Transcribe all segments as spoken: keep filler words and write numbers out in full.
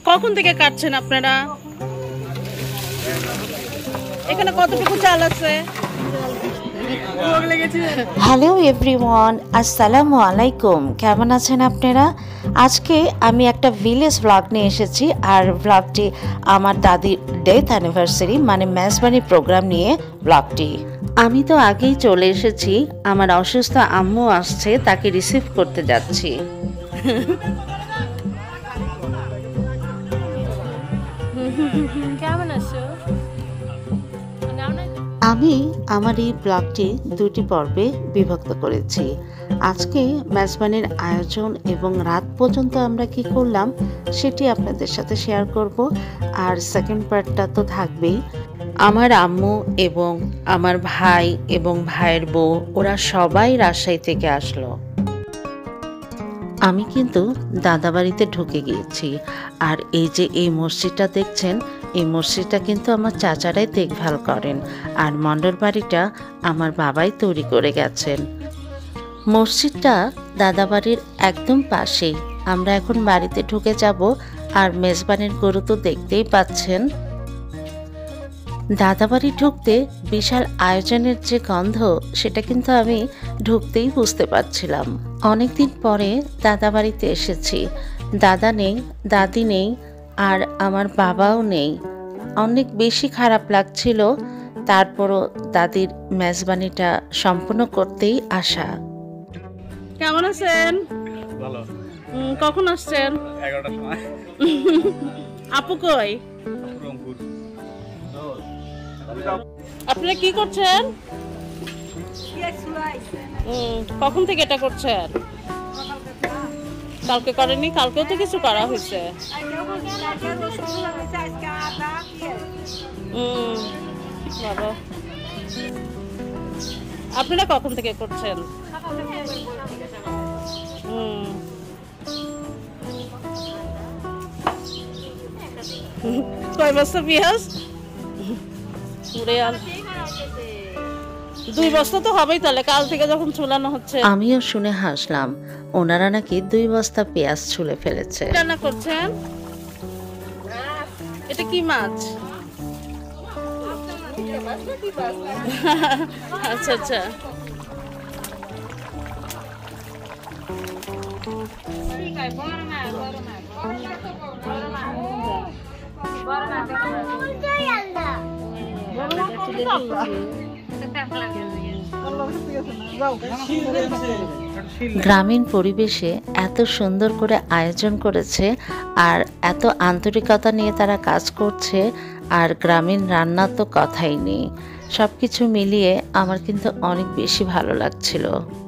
কখন থেকে কাটছেন আপনারা? এখানে কতটুকু চাল আছে? হ্যালো এভরিওয়ান, আসসালামু আলাইকুম। কেমন আছেন আপনারা? আজকে আমি একটা ভিলেজ ব্লগ নিয়ে এসেছি, আর ব্লগটি আমার দাদির ডেথ অ্যানিভার্সারি মানে মেজবানি প্রোগ্রাম নিয়ে ব্লগটি। আমি তো আগেই চলে এসেছি, আমার অসুস্থ আম্মু আসছে, তাকে রিসিভ করতে যাচ্ছি। কেমন আছো? আমি আমার এই ব্লগটি দুটি পর্বে বিভক্ত করেছি। আজকে মেজবানির আয়োজন এবং রাত পর্যন্ত আমরা কি করলাম সেটি আপনাদের সাথে শেয়ার করব, আর সেকেন্ড পার্টটা তো থাকবেই। আমার আম্মু এবং আমার ভাই এবং ভাইয়ের বউ ওরা সবাই রাজশাহী থেকে আসলো। আমি কিন্তু দাদাবাড়িতে ঢুকে গিয়েছি, আর এই যে এই মসজিদটা দেখছেন, এই মসজিদটা কিন্তু আমার চাচারাই দেখভাল করেন, আর মণ্ডল বাড়িটা আমার বাবাই তৈরি করে গেছেন। মসজিদটা দাদাবাড়ির একদম পাশেই। আমরা এখন বাড়িতে ঢুকে যাব, আর মেজবানের গরু তো দেখতেই পাচ্ছেন। দাদাবাড়ি ঢুকতে বিশাল আয়োজনের যে গন্ধ, সেটা কিন্তু আমি ঢুকতেই বুঝতে পারছিলাম। অনেকদিন পরে দাদাবাড়িতে এসেছি। দাদা নেই, দাদি নেই, আর আমার বাবাও নেই। অনেক বেশি খারাপ লাগছিল, তারপরও দাদির মেজবানিটা সম্পূর্ণ করতেই আসা। কেমন আছেন? ভালো। কখন আসছেন? এগারোটার সময়। আপু কই? আপনারা কি করছেন? কখন থেকে এটা করছেন? কালকে করেনি? কালকেও তো কিছু করা হয়েছে। আপনারা কখন থেকে করছেন? কয় বস্তা পেঁয়াজ? দুই বস্তা তো হবেই, তাহলে কাল থেকে যখন ছুলানো হচ্ছে। আমিও শুনে হাসলাম, ওনারা নাকি দুই বস্তা পেঁয়াজ ছুলে ফেলেছে। রান্না করছেন? এটা কি মাছ? আচ্ছা আচ্ছা। গ্রামীণ পরিবেশে এত সুন্দর করে আয়োজন করেছে, আর এত আন্তরিকতা নিয়ে তারা কাজ করছে, আর গ্রামীণ রান্না তো কথাই নেই। সব কিছু মিলিয়ে আমার কিন্তু অনেক বেশি ভালো লাগছিল।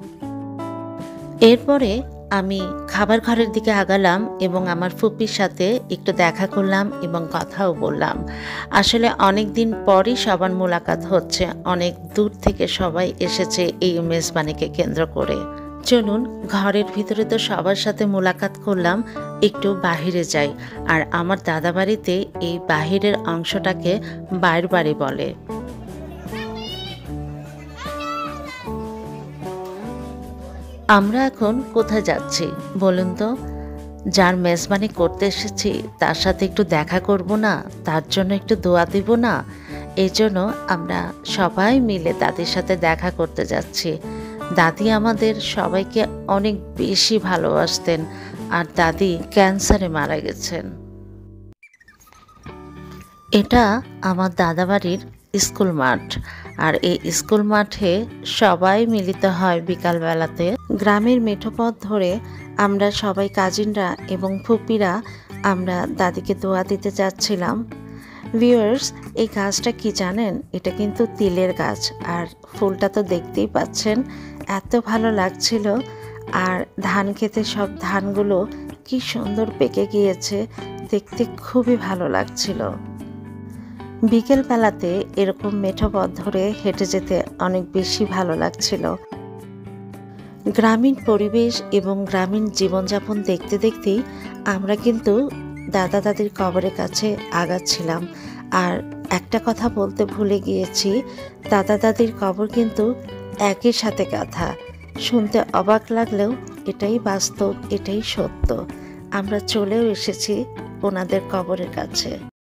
এরপরে আমি খাবার ঘরের দিকে আগালাম এবং আমার ফুপির সাথে একটু দেখা করলাম এবং কথাও বললাম। আসলে অনেক দিন পরই সবার মোলাকাত হচ্ছে, অনেক দূর থেকে সবাই এসেছে এই মেজবানিকে কেন্দ্র করে। চলুন, ঘরের ভিতরে তো সবার সাথে মোলাকাত করলাম, একটু বাহিরে যাই। আর আমার দাদা বাড়িতে এই বাহিরের অংশটাকে বাইর বাড়ি বলে। আমরা এখন কোথায় যাচ্ছি বলুন তো? যার মেজবানি করতে এসেছি তার সাথে একটু দেখা করব না? তার জন্য একটু দোয়া দিব না? এই জন্য আমরা সবাই মিলে দাদির সাথে দেখা করতে যাচ্ছি। দাদি আমাদের সবাইকে অনেক বেশি ভালোবাসতেন, আর দাদি ক্যান্সারে মারা গেছেন। এটা আমার দাদাবাড়ির স্কুল মাঠ, আর এই স্কুল মাঠে সবাই মিলিত হয় বিকালবেলাতে। গ্রামের মেঠো পথ ধরে আমরা সবাই কাজিনরা এবং ফুপিরা আমরা দাদিকে দোয়া দিতে যাচ্ছিলাম। ভিউয়ার্স, এই গাছটা কি জানেন? এটা কিন্তু তিলের গাছ, আর ফুলটা তো দেখতেই পাচ্ছেন, এত ভালো লাগছিল। আর ধান খেতে সব ধানগুলো কি সুন্দর পেকে গিয়েছে, দেখতে খুবই ভালো লাগছিল। বিকেলবেলাতে এরকম মেঠো পথ ধরে হেঁটে যেতে অনেক বেশি ভালো লাগছিল। গ্রামীণ পরিবেশ এবং গ্রামীণ জীবনযাপন দেখতে দেখতেই আমরা কিন্তু দাদা দাদির কবরের কাছে আগাচ্ছিলাম। আর একটা কথা বলতে ভুলে গিয়েছি, দাদা দাদির কবর কিন্তু একই সাথে গাঁথা। শুনতে অবাক লাগলেও এটাই বাস্তব, এটাই সত্য। আমরা চলেও এসেছি ওনাদের কবরের কাছে।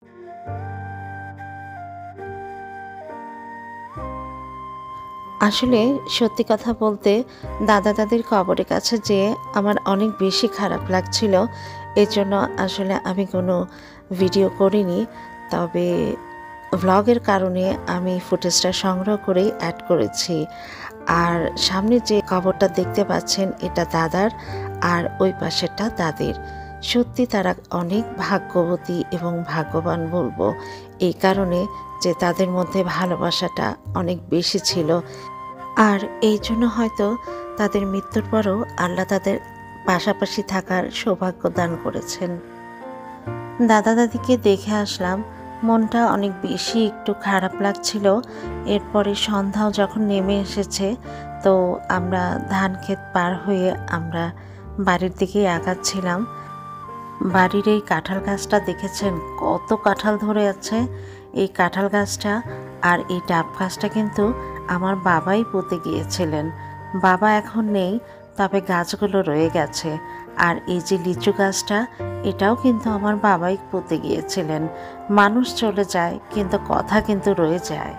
আসলে সত্যি কথা বলতে দাদা দাদির কবরের কাছে যেয়ে আমার অনেক বেশি খারাপ লাগছিল। এর জন্য আসলে আমি কোনো ভিডিও করিনি, তবে ভ্লগের কারণে আমি ফুটেজটা সংগ্রহ করেই অ্যাড করেছি। আর সামনে যে কবরটা দেখতে পাচ্ছেন এটা দাদার, আর ওই পাশেরটা দাদির। সত্যি তারা অনেক ভাগ্যবতী এবং ভাগ্যবান বলবো, এই কারণে যে তাদের মধ্যে ভালোবাসাটা অনেক বেশি ছিল। আর এই জন্য হয়তো তাদের মৃত্যুর পরও আল্লাহ তাদের পাশাপাশি থাকার সৌভাগ্য দান করেছেন। দাদা দাদিকে দেখে আসলাম, মনটা অনেক বেশি একটু খারাপ লাগছিল। এরপরে সন্ধ্যাও যখন নেমে এসেছে, তো আমরা ধান ক্ষেত পার হয়ে আমরা বাড়ির দিকেই আগাচ্ছিলাম। বাড়ির এই কাঁঠাল গাছটা দেখেছেন কত কাঁঠাল ধরে আছে। এই কাঁঠাল গাছটা আর এই ডাব গাছটা কিন্তু আমার বাবাই পুঁতে গিয়েছিলেন। বাবা এখন নেই, তবে গাছগুলো রয়ে গেছে। আর এই যে লিচু গাছটা, এটাও কিন্তু আমার বাবাই পুঁতে গিয়েছিলেন। মানুষ চলে যায় কিন্তু কথা কিন্তু রয়ে যায়।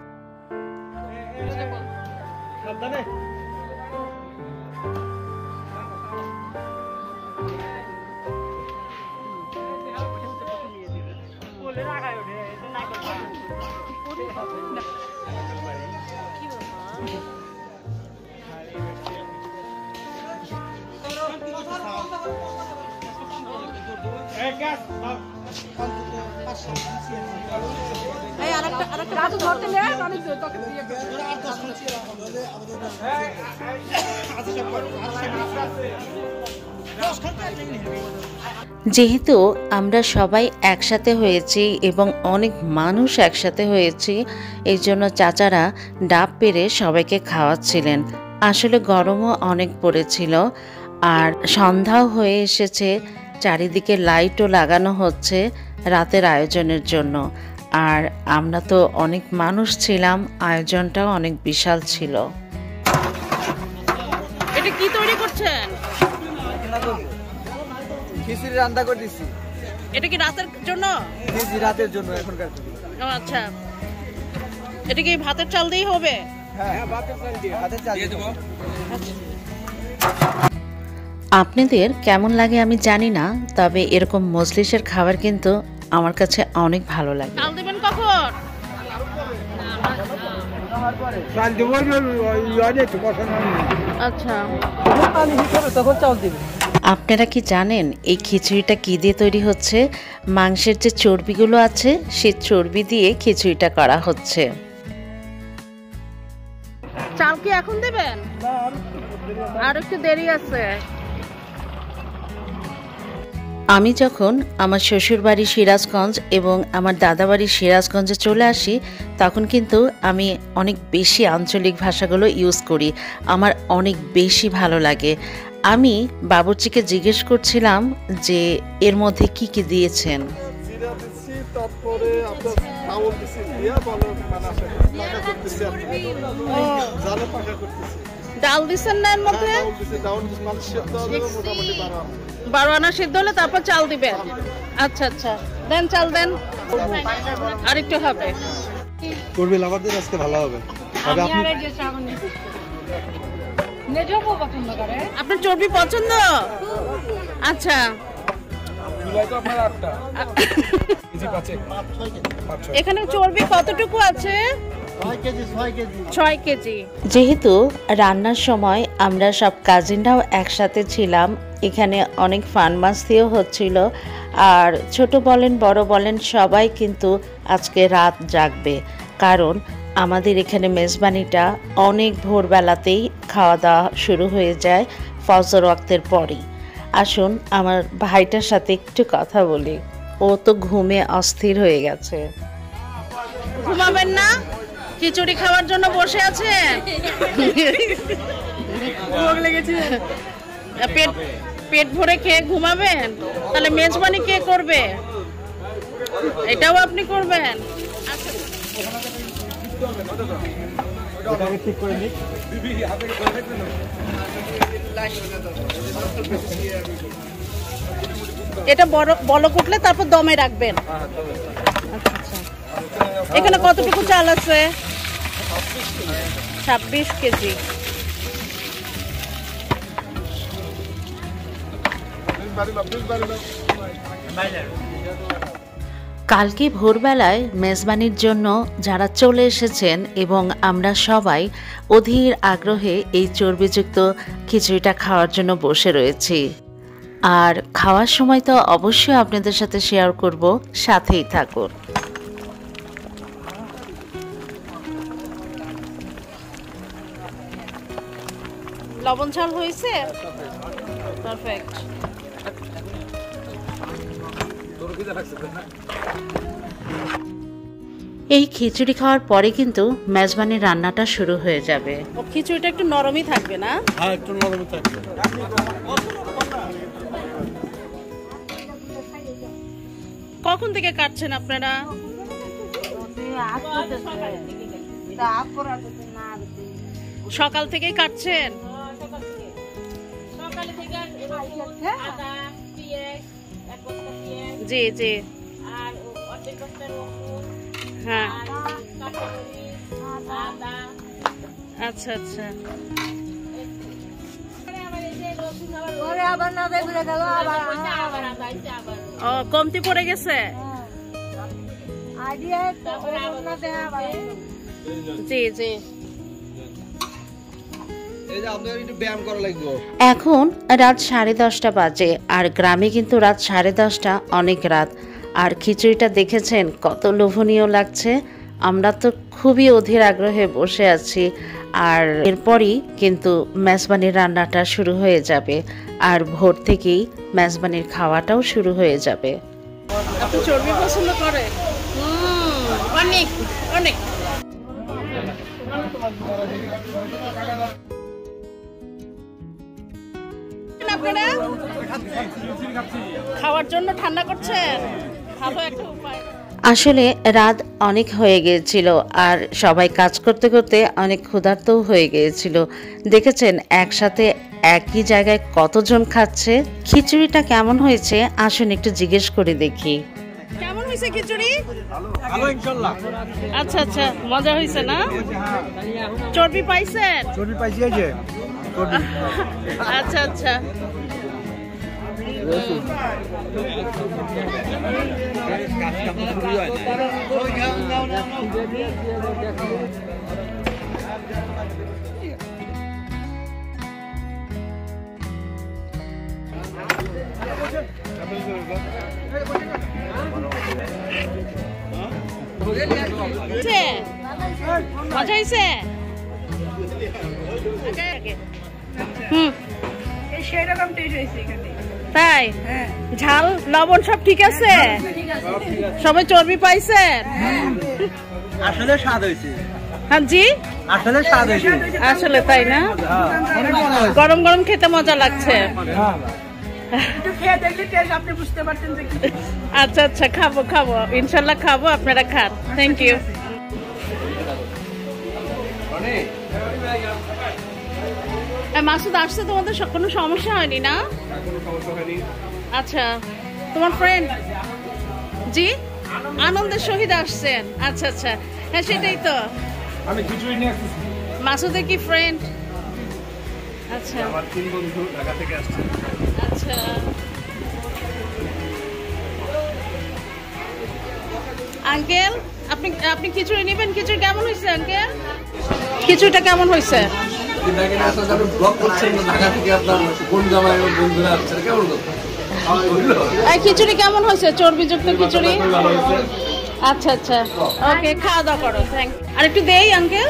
যেহেতু আমরা সবাই একসাথে হয়েছি এবং অনেক মানুষ একসাথে হয়েছি, এই জন্য চাচারা ডাব পেড়ে সবাইকে খাওয়াচ্ছিলেন। আসলে গরমও অনেক পড়েছিল, আর সন্ধ্যাও হয়ে এসেছে। চারিদিকে লাইটও লাগানো হচ্ছে রাতের আয়োজনের জন্য। আর আমরা তো অনেক মানুষ ছিলাম, আয়োজনটাও অনেক বিশাল ছিল। এটা কি তৈরি করছেন? খিচুড়ি রান্না করে দিছি। এটা কি রাতের জন্য? জি, রাতের জন্য এখনকার। ও আচ্ছা, এটা কি ভাতের চাল দিয়েই হবে? হ্যাঁ, ভাতের চাল দিয়ে ভাতের চাল দিয়ে দেব। আপনাদের কেমন লাগে আমি জানি না, তবে এরকম মজলিসের খাবার কিন্তু আমার কাছে অনেক ভালো লাগে। চাল দিবেন কখন? চাল দেব ইয়ারে তো পছন্দ নেই। আচ্ছা, পানি হিসেবে তখন চাল দিবে। আপনারা কি জানেন এই খিচুড়িটা কি দিয়ে তৈরি হচ্ছে? মাংসের যে চর্বিগুলো আছে সেই চর্বি দিয়ে খিচুড়িটা করা হচ্ছে। চাল কি এখন দেবেন? আর একটু দেরি আছে। আমি যখন আমার শ্বশুর বাড়ি সিরাজগঞ্জ এবং আমার দাদা বাড়ি সিরাজগঞ্জে চলে আসি, তখন কিন্তু আমি অনেক বেশি আঞ্চলিক ভাষাগুলো ইউজ করি। আমার অনেক বেশি ভালো লাগে। আমি বাবুর্চিকে জিজ্ঞেস করছিলাম যে এর মধ্যে কি কি দিয়েছেন। ডাল দিচ্ছেন না এর মধ্যে? বারো আনা সিদ্ধ হলে তারপর চাল দিবেন। আচ্ছা আচ্ছা, দেন চাল দেন, আর একটু হবে। করবে লাভারদের আজকে ভালো হবে। তবে আপনি আপনার চর্বি পছন্দ? আচ্ছা, এখানে চর্বি কতটুকু আছে? ছয় কেজি। যেহেতু রান্নার সময় আমরা সব কাজিনরাও একসাথে ছিলাম, এখানে অনেক ফান মাস্তিও হচ্ছিল। আর ছোট বলেন বড় বলেন সবাই কিন্তু আজকে রাত জাগবে, কারণ আমাদের এখানে মেজবানিটা অনেক ভোরবেলাতেই খাওয়া দাওয়া শুরু হয়ে যায় ফজর ওয়াক্তের পরেই। আসুন আমার ভাইটার সাথে একটু কথা বলি, ও তো ঘুমে অস্থির হয়ে গেছে। ঘুমাবেন না? খিচুড়ি খাওয়ার জন্য বসে আছে? পেট পেট ভরে খেয়ে ঘুমাবেন? তাহলে মেজবানি কে করবে? এটাও আপনি করবেন? ঠিক করে নিই। এটা বড় বলক উঠলে তারপর দমে রাখবেন। আচ্ছা আচ্ছা। এখানে কতটুকু চাল আছে? ছাব্বিশ কেজি। কালকে ভোরবেলায় মেজবানির জন্য যারা চলে এসেছেন এবং আমরা সবাই অধীর আগ্রহে এই চর্বিযুক্ত খিচুড়িটা খাওয়ার জন্য বসে রয়েছি। আর খাওয়ার সময় তো অবশ্যই আপনাদের সাথে শেয়ার করব, সাথেই থাকুন। লবণ ঝাল হয়েছে? পারফেক্ট। এই খিচুড়ি খাওয়ার পরে কিন্তু মেজবানির রান্নাটা শুরু হয়ে যাবে। ও খিচুড়িটা একটু নরমই থাকবে না? হ্যাঁ, একটু নরমই থাকবে। কখন থেকে কাটছেন আপনারা? সকাল থেকেই কাটছেন? জি জি। হ্যাঁ আচ্ছা আচ্ছা। ও কমতি পড়ে গেছে? জি জি। এখন রাত সাড়ে দশটা বাজে, আর গ্রামে কিন্তু রাত সাড়ে দশটা অনেক রাত। আর খিচুড়িটা দেখেছেন কত লোভনীয় লাগছে। আমরা তো খুবই অধীর আগ্রহে বসে আছি। আর এরপরই কিন্তু মেজবানির রান্নাটা শুরু হয়ে যাবে, আর ভোর থেকেই মেজবানির খাওয়াটাও শুরু হয়ে যাবে। আপনি চর্বি পছন্দ করে? অনেক অনেক। আপনারা খাওয়ার জন্য ঠান্ডা করছেন? ভালো একটা উপায়। আসলে রাত অনেক হয়ে গিয়েছিল, আর সবাই কাজ করতে করতে অনেক ক্ষুধার্তও হয়ে গিয়েছিল। দেখেছেন একসাথে একই জায়গায় কতজন খাচ্ছে। খিচুড়িটা কেমন হয়েছে আসুন একটু জিজ্ঞেস করে দেখি। কেমন হয়েছে খিচুড়ি? ভালো ইনশাআল্লাহ। আচ্ছা আচ্ছা, মজা হয়েছে না? চর্বি পাইছেন? চর্বি পাইছি এই যে চর্বি। আচ্ছা আচ্ছা। মজা হয়েছে? হুম, তাই? ঝাল লবণ সব ঠিক আছে? সবাই চর্বি পাইছেন? আসলে স্বাদ হয়েছে। হ্যাঁ জি, আসলে স্বাদ হয়েছে। আসলে তাই না? গরম গরম খেতে মজা লাগছে। আচ্ছা আচ্ছা, খাবো খাবো ইনশাল্লাহ খাবো, আপনারা খান। Thank you. মাসুদ আসছে, তোমাদের কোনো সমস্যা হয়নি না? আচ্ছা, তোমার ফ্রেন্ড? জি, আনন্দের সহিত আসছেন? আচ্ছা আচ্ছা, হ্যাঁ সেটাই তো। আমি খিচুড়ি নিয়ে আসছি। মাসুদের কি ফ্রেন্ড? আচ্ছা, আমার তিন বন্ধু ঢাকা থেকে আসছে। আচ্ছা। আঙ্কেল, আপনি আপনি খিচুড়ি নেবেন? খিচুড়ি কেমন হয়েছে আঙ্কেল? খিচুড়িটা কেমন হয়েছে? খিচুড়ি কেমন হয়েছে? চর্বিযুক্ত খিচুড়ি? আচ্ছা আচ্ছা, ওকে, খাওয়া দাওয়া করো। থ্যাংক। আর একটু দেই আঙ্কেল।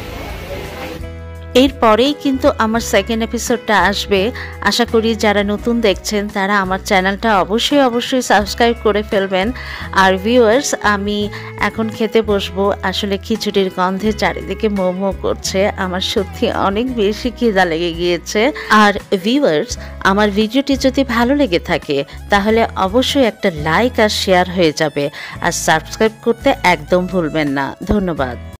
এরপরেই কিন্তু আমার সেকেন্ড এপিসোডটা আসবে। আশা করি যারা নতুন দেখছেন তারা আমার চ্যানেলটা অবশ্যই অবশ্যই সাবস্ক্রাইব করে ফেলবেন। আর ভিউয়ার্স, আমি এখন খেতে বসবো। আসলে খিচুড়ির গন্ধে চারিদিকে মো মো করছে, আমার সত্যি অনেক বেশি খিদা লেগে গিয়েছে। আর ভিউয়ার্স, আমার ভিডিওটি যদি ভালো লেগে থাকে তাহলে অবশ্যই একটা লাইক আর শেয়ার হয়ে যাবে, আর সাবস্ক্রাইব করতে একদম ভুলবেন না। ধন্যবাদ।